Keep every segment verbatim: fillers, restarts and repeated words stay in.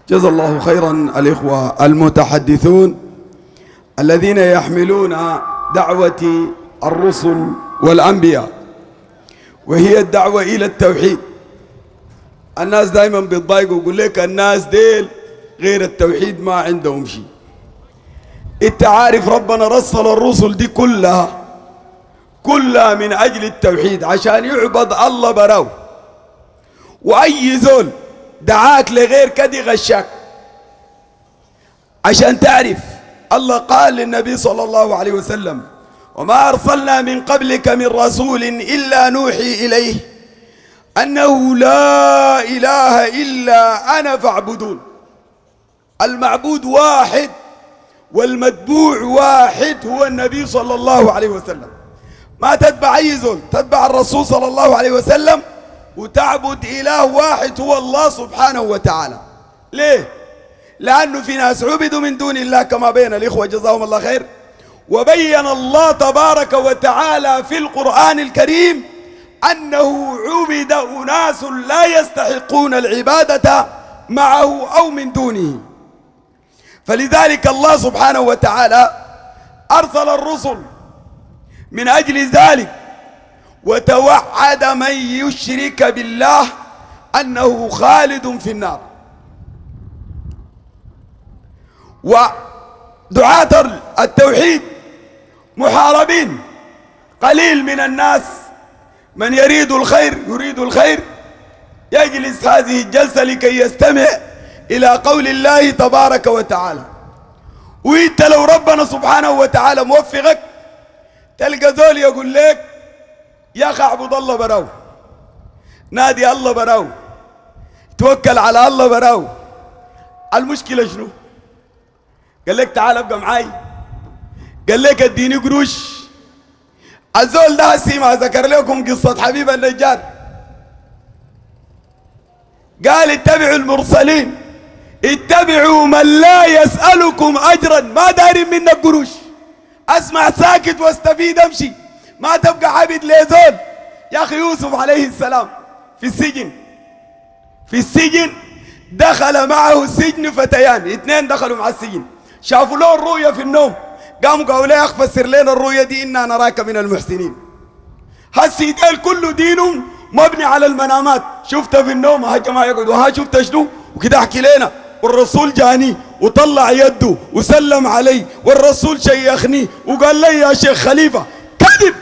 جزا الله خيرا الإخوة المتحدثون الذين يحملون دعوة الرسل والأنبياء، وهي الدعوة إلى التوحيد. الناس دائما بيتضايقوا ويقول لك الناس ديل غير التوحيد ما عندهم شيء. انت عارف ربنا رسل الرسل دي كلها كلها من أجل التوحيد، عشان يعبد الله براو. وأي زول دعاك لغير كده غشاك. عشان تعرف الله قال للنبي صلى الله عليه وسلم: وما أرسلنا من قبلك من رسول إلا نوحي إليه أنه لا إله إلا أنا فاعبدون. المعبود واحد والمتبوع واحد هو النبي صلى الله عليه وسلم. ما تتبع أي زول، تتبع الرسول صلى الله عليه وسلم وتعبد إله واحد هو الله سبحانه وتعالى. ليه؟ لأنه في ناس عبدوا من دون الله كما بين الإخوة جزاهم الله خير. وبين الله تبارك وتعالى في القرآن الكريم أنه عبد أناس لا يستحقون العبادة معه أو من دونه. فلذلك الله سبحانه وتعالى أرسل الرسل من أجل ذلك، وتوعد من يشرك بالله أنه خالد في النار. ودعاة التوحيد محاربين. قليل من الناس من يريد الخير يريد الخير يجلس هذه الجلسة لكي يستمع إلى قول الله تبارك وتعالى. وإنت لو ربنا سبحانه وتعالى موفقك تلقى زول يقول لك: يا أخي اعبد الله براو، نادي الله براو، توكل على الله براو. المشكلة شنو؟ قال لك تعال ابقى معاي، قال لك اديني قروش. الزول ده هسي ما ذكر لكم قصة حبيب النجار، قال: اتبعوا المرسلين، اتبعوا من لا يسألكم أجرا، ما دارين منك قروش. اسمع ساكت واستفيد، امشي، ما تبقى عبد لزول. يا أخي يوسف عليه السلام في السجن في السجن دخل معه السجن فتيان، اثنين دخلوا مع السجن، شافوا له الرؤيا في النوم، قاموا قالوا له: يا أخي فسر لنا الرؤيا دي، إنا نراك من المحسنين. هالسيدين كله دينهم مبني على المنامات. شفتها في النوم، ها جماعة يقعدوا، ها شفت شنو وكده احكي لنا. والرسول جاني وطلع يده وسلم علي، والرسول شيخني وقال لي: يا شيخ خليفة. كذب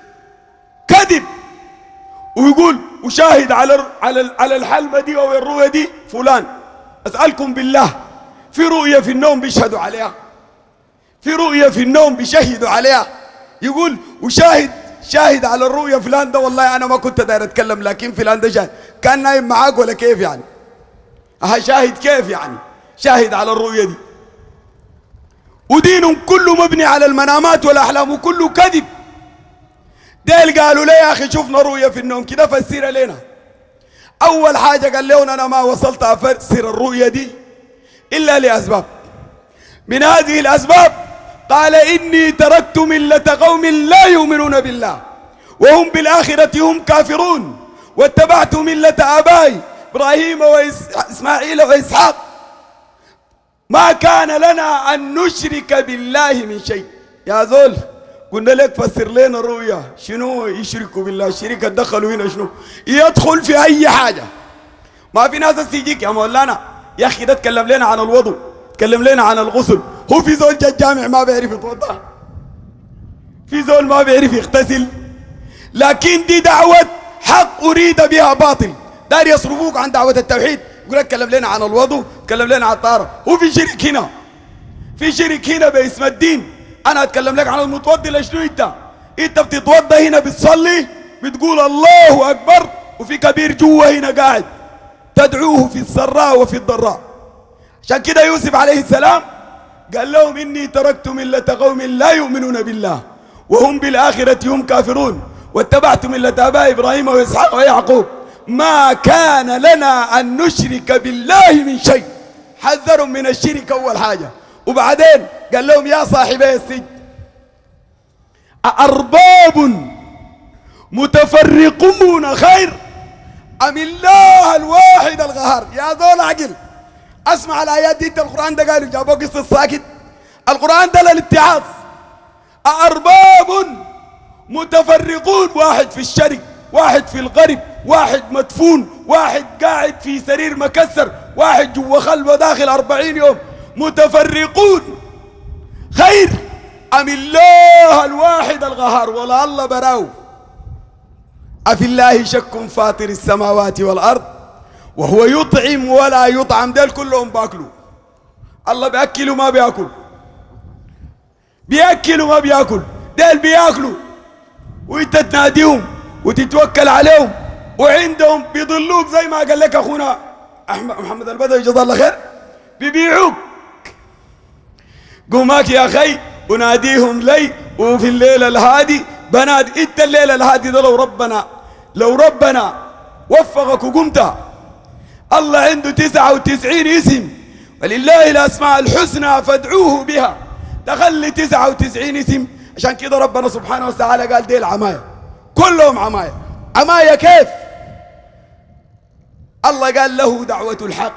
كذب. ويقول وشاهد على على على الحلمة دي او الرؤيا دي فلان. اسألكم بالله، في رؤيا في النوم بيشهدوا عليها، في رؤيا في النوم بيشهدوا عليها. يقول وشاهد شاهد على الرؤيا فلان ده، والله انا ما كنت داير اتكلم، لكن فلان ده شاهد. كان نايم معاك ولا كيف يعني؟ ها شاهد كيف يعني؟ شاهد على الرؤيا دي. ودينهم كله مبني على المنامات والاحلام وكله كذب. ديل قالوا لي: يا اخي شفنا رؤيا في النوم كده فسرها لنا. اول حاجه قال لهم: انا ما وصلت افسر الرؤيا دي الا لاسباب. من هذه الاسباب قال: اني تركت مله قوم لا يؤمنون بالله وهم بالاخره هم كافرون، واتبعت مله ابائي ابراهيم واسماعيل واسحاق، ما كان لنا ان نشرك بالله من شيء. يا زول قلنا لك فسر لنا الرؤيا، شنو يشركوا بالله؟ الشرك دخلوا هنا شنو؟ يدخل في اي حاجه. ما في ناس تيجيك يا مولانا: يا اخي ده تكلم لنا عن الوضوء، تكلم لنا عن الغسل. هو في زول جا الجامع ما بيعرف يتوضا؟ في زول ما بيعرف يغتسل؟ لكن دي دعوه حق اريد بها باطل. دار يصرفوك عن دعوه التوحيد، يقول لك تكلم لنا عن الوضوء، تكلم لنا عن الطهاره. هو في شرك هنا، في شرك هنا باسم الدين. انا اتكلم لك عن المتوضي. لشنو انت؟ انت بتتوضا هنا بتصلي بتقول الله اكبر، وفي كبير جوا هنا قاعد تدعوه في السراء وفي الضراء. عشان كده يوسف عليه السلام قال لهم: اني تركت مله قوم لا يؤمنون بالله وهم بالاخره هم كافرون، واتبعت مله ابائي ابراهيم واسحاق ويعقوب، ما كان لنا ان نشرك بالله من شيء. حذرهم من الشرك اول حاجه. وبعدين قال لهم: يا صاحبي السجن، أأرباب متفرقون خير أم الله الواحد القهار؟ يا ذول عقل، اسمع الايات دي. انت القران ده قالوا جابوا قصه ساكت. القران ده للاتعاظ. ارباب متفرقون، واحد في الشرق، واحد في الغرب، واحد مدفون، واحد قاعد في سرير مكسر، واحد جوا خلوه داخل أربعين يوم، متفرقون. خير ام الله الواحد القهار؟ ولا الله براو. أفي الله شك فاطر السماوات والأرض وهو يطعم ولا يطعم. ديل كلهم باكلوا. الله بيأكل وما بيأكل، بيأكل وما بيأكل. ديل بيأكلوا وانت تناديهم وتتوكل عليهم، وعندهم بيضلوك زي ما قال لك أخونا أحمد محمد البدوي جزاه الله خير، بيبيعوك. قوماك يا أخي وناديهم لي، وفي الليلة الهادي بنادي. انت الليلة الهادي ده لو ربنا لو ربنا وفقك وقمت، الله عنده تسعة وتسعين اسم، ولله الأسماء الحسنى فادعوه بها. تخلي تسعة وتسعين اسم. عشان كده ربنا سبحانه وتعالى قال ديل عماية، كلهم عماية. عماية كيف؟ الله قال له دعوة الحق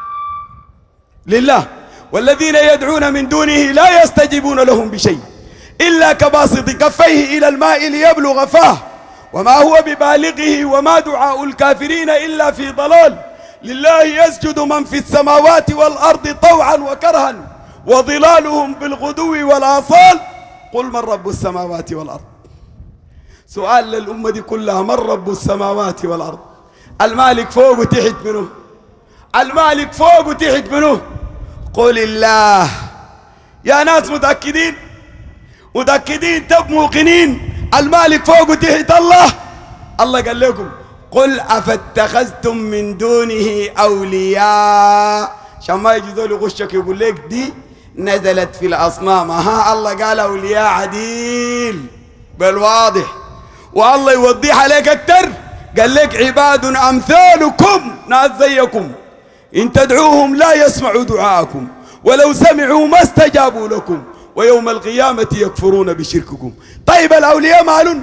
لله، والذين يدعون من دونه لا يستجيبون لهم بشيء إلا كباسط كفيه إلى الماء ليبلغ فاه وما هو ببالغه وما دعاء الكافرين إلا في ضلال. لله يسجد من في السماوات والأرض طوعا وكرها وظلالهم بالغدو والآصال. قل من رب السماوات والأرض. سؤال للأمة دي كلها، من رب السماوات والأرض؟ المالك فوق وتحت منه، المالك فوق وتحت منه. قل الله. يا ناس متأكدين متأكدين تب موقنين المالك فوق وتحت الله. الله قال لكم قل أفاتخذتم من دونه أولياء. عشان ما يجي ذول يغشك يقول لك دي نزلت في الأصنام. ها الله قال أولياء عديل بالواضح، والله يوضح عليك أكتر. قال لك عباد أمثالكم، ناس زيكم، إن تدعوهم لا يسمعوا دعاءكم ولو سمعوا ما استجابوا لكم ويوم القيامة يكفرون بشرككم. طيب الأولياء مالون؟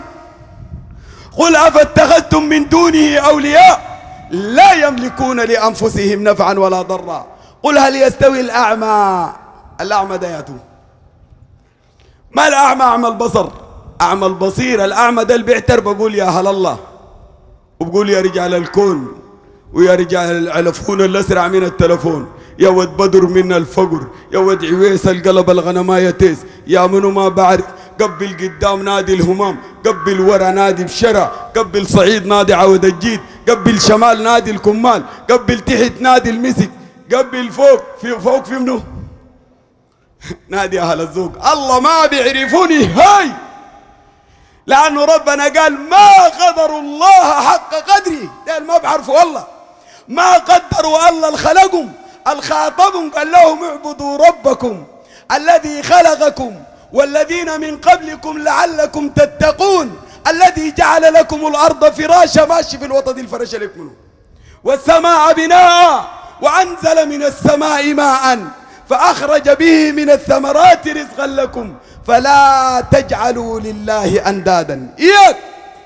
قل أفاتخذتم من دونه أولياء لا يملكون لأنفسهم نفعا ولا ضرا. قل هل يستوي الأعمى؟ الأعمى ده ياتو ما الأعمى؟ أعمى البصر، أعمى البصير. الأعمى ده اللي بيعتر بقول يا هل الله، وبقول يا رجال الكون، ويا رجال العلفون اللي أسرع من التلفون، يا ود بدر من الفقر، يا ود عويس القلب الغنماية تيس، يا منو ما بعرف. قبل قدام نادي الهمام، قبل ورا نادي بشرى، قبل صعيد نادي عود الجيد، قبل شمال نادي الكمال، قبل تحت نادي المسك، قبل فوق في فوق في منو؟ نادي أهل الذوق. الله ما بيعرفوني هاي، لأنه ربنا قال ما قدروا الله حق قدره. ده ما بعرفوا الله، ما قدروا الله الخلقهم الخاطبهم. قال لهم اعبدوا ربكم الذي خلقكم والذين من قبلكم لعلكم تتقون، الذي جعل لكم الأرض فراشا، ماشي في الوطن الفرش لك منه، والسماء بناء، وأنزل من السماء ماء فأخرج به من الثمرات رزقا لكم فلا تجعلوا لله أندادا. إياك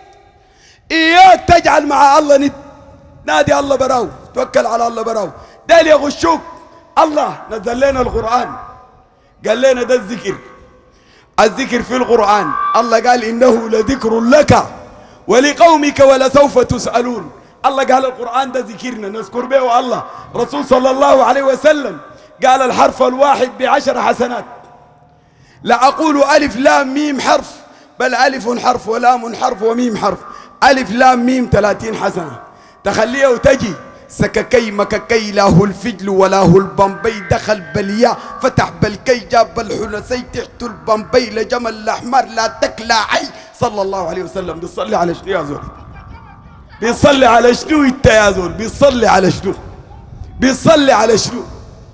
إياك تجعل مع الله ند. نادي الله براو، توكل على الله براو. ده اللي يغشوك. الله نزل لنا القرآن، قال لنا ده الذكر، الذكر في القرآن. الله قال إنه لذكر لك ولقومك ولسوف تسألون. الله قال القرآن ده ذكرنا نذكر به الله. رسول صلى الله عليه وسلم قال الحرف الواحد بعشر حسنات. لا أقول ألف لام ميم حرف، بل ألف حرف ولام حرف وميم حرف. ألف لام ميم ثلاثين حسنة. تخليه وتجي سككي مككي له الفجل وله البمبي، دخل بالياء فتح بالكي جاب الحلسي تحت البمبي لجمل الأحمر لا تكلى عي. صلى الله عليه وسلم. بيصلي على شنو يا زول؟ بيصلي على شنو انت يا زول؟ بيصلي على شنو؟ بيصلي على شنو؟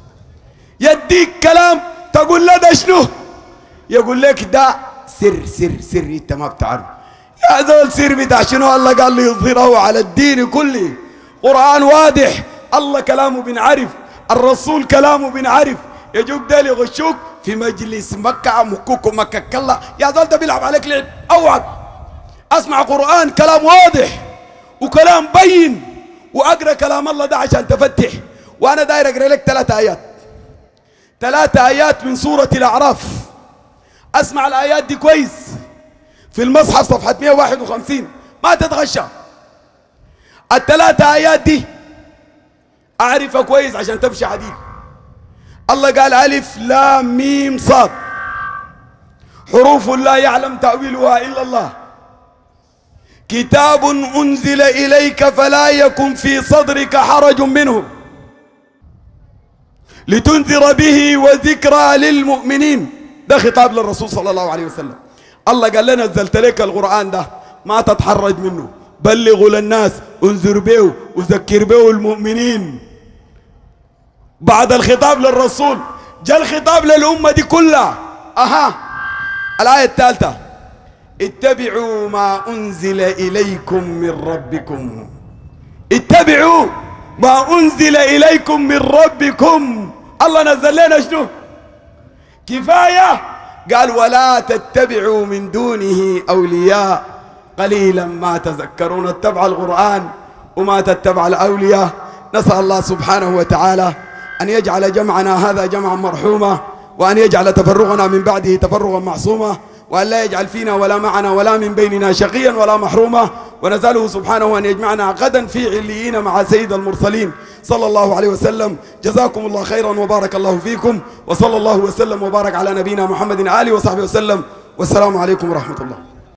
يديك كلام تقول له ده شنو؟ يقول لك ده سر سر سر انت ما بتعرف. يا زول سر بتاع شنو؟ الله قال لي يظهره على الدين كله. قرآن واضح، الله كلامه بنعرف، الرسول كلامه بنعرف. يجوك ده يغشوك في مجلس مكة مكوك مكة كلا. يا زول ده بيلعب عليك لعب. اوعى اسمع قرآن كلام واضح وكلام بين، واقرا كلام الله ده عشان تفتح، وأنا داير أقرأ لك ثلاثة آيات، ثلاثة آيات من سورة الأعراف. أسمع الآيات دي كويس، في المصحف صفحة مئة وواحد وخمسين، ما تتغشى. الثلاثة آيات دي أعرفها كويس عشان تمشي عديل. الله قال ألف لام ميم صاد، حروف لا يعلم تأويلها إلا الله، كتاب أنزل إليك فلا يكن في صدرك حرج منه لتنذر به وذكرى للمؤمنين. ده خطاب للرسول صلى الله عليه وسلم. الله قال لنا نزلت لك القرآن ده ما تتحرج منه، بلغوا للناس، انذر به وذكر به المؤمنين. بعد الخطاب للرسول جاء الخطاب للأمة دي كلها. أها الآية الثالثة، اتبعوا ما أنزل إليكم من ربكم، اتبعوا ما أنزل إليكم من ربكم. الله نزل لنا شنو؟ كفاية. قال ولا تتبعوا من دونه أولياء قليلا ما تذكرون. اتبع القرآن وما تتبع الأولياء. نسأل الله سبحانه وتعالى أن يجعل جمعنا هذا جمعا مرحوما، وأن يجعل تفرغنا من بعده تفرغا معصوما، وأن لا يجعل فينا ولا معنا ولا من بيننا شقيا ولا محروما، ونسأله سبحانه أن يجمعنا غدا في عليين مع سيد المرسلين صلى الله عليه وسلم. جزاكم الله خيرا وبارك الله فيكم، وصلى الله وسلم وبارك على نبينا محمد آله وصحبه وسلم، والسلام عليكم ورحمة الله.